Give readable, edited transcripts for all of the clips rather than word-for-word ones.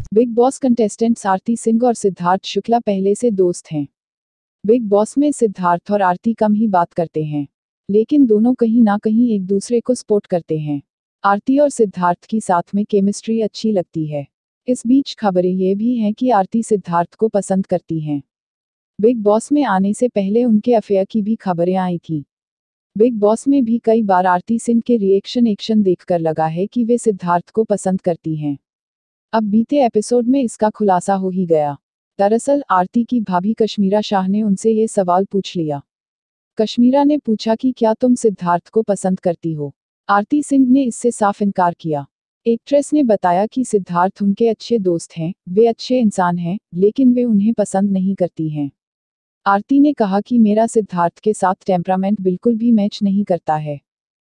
Big Boss contestants Aarti Singh और सिद्धार्थ शुक्ला पहले से दोस्त हैं। बिग बॉस में सिद्धार्थ और आरती कम ही बात करते हैं, लेकिन दोनों कहीं ना कहीं एक दूसरे को सपोर्ट करते हैं। आरती और सिद्धार्थ की साथ में केमिस्ट्री अच्छी लगती है। इस बीच खबरें ये भी हैं कि आरती सिद्धार्थ को पसंद करती हैं। बिग बॉस में आने से पहले उनके अफेयर की भी खबरें आई थी। बिग बॉस में भी कई बार आरती सिंह के रिएक्शन एक्शन देखकर लगा है कि वे सिद्धार्थ को पसंद करती हैं। अब बीते एपिसोड में इसका खुलासा हो ही गया। दरअसल आरती की भाभी कश्मीरा शाह ने उनसे ये सवाल पूछ लिया। कश्मीरा ने पूछा कि क्या तुम सिद्धार्थ को पसंद करती हो। आरती सिंह ने इससे साफ इनकार किया। एक्ट्रेस ने बताया कि सिद्धार्थ उनके अच्छे दोस्त हैं, वे अच्छे इंसान हैं, लेकिन वे उन्हें पसंद नहीं करती हैं। आरती ने कहा कि मेरा सिद्धार्थ के साथ टेम्परामेंट बिल्कुल भी मैच नहीं करता है।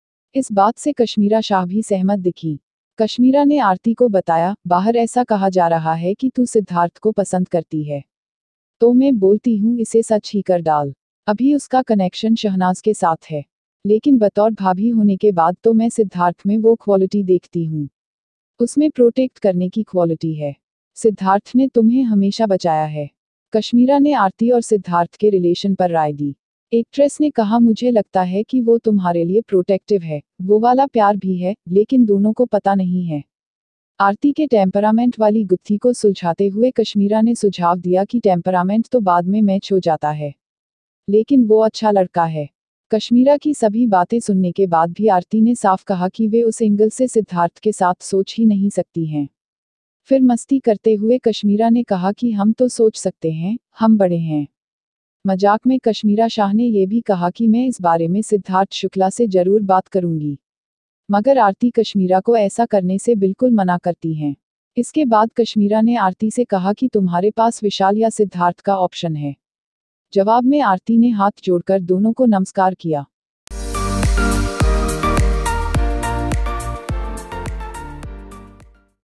इस बात से कश्मीरा शाह भी सहमत दिखी। कश्मीरा ने आरती को बताया, बाहर ऐसा कहा जा रहा है कि तू सिद्धार्थ को पसंद करती है, तो मैं बोलती हूँ इसे सच ही कर डाल। अभी उसका कनेक्शन शहनाज के साथ है, लेकिन बतौर भाभी होने के बाद तो मैं सिद्धार्थ में वो क्वालिटी देखती हूँ, उसमें प्रोटेक्ट करने की क्वालिटी है। सिद्धार्थ ने तुम्हें हमेशा बचाया है। कश्मीरा ने आरती और सिद्धार्थ के रिलेशन पर राय दी। एक्ट्रेस ने कहा, मुझे लगता है कि वो तुम्हारे लिए प्रोटेक्टिव है, वो वाला प्यार भी है, लेकिन दोनों को पता नहीं है। आरती के टेम्परामेंट वाली गुत्थी को सुलझाते हुए कश्मीरा ने सुझाव दिया कि टेम्परामेंट तो बाद में मैच हो जाता है, लेकिन वो अच्छा लड़का है। कश्मीरा की सभी बातें सुनने के बाद भी आरती ने साफ कहा कि वे उस एंगल से सिद्धार्थ के साथ सोच ही नहीं सकती हैं। फिर मस्ती करते हुए कश्मीरा ने कहा कि हम तो सोच सकते हैं, हम बड़े हैं। मजाक में कश्मीरा शाह ने यह भी कहा कि मैं इस बारे में सिद्धार्थ शुक्ला से जरूर बात करूंगी, मगर आरती कश्मीरा को ऐसा करने से बिल्कुल मना करती हैं। इसके बाद कश्मीरा ने आरती से कहा कि तुम्हारे पास विशाल या सिद्धार्थ का ऑप्शन है। जवाब में आरती ने हाथ जोड़कर दोनों को नमस्कार किया।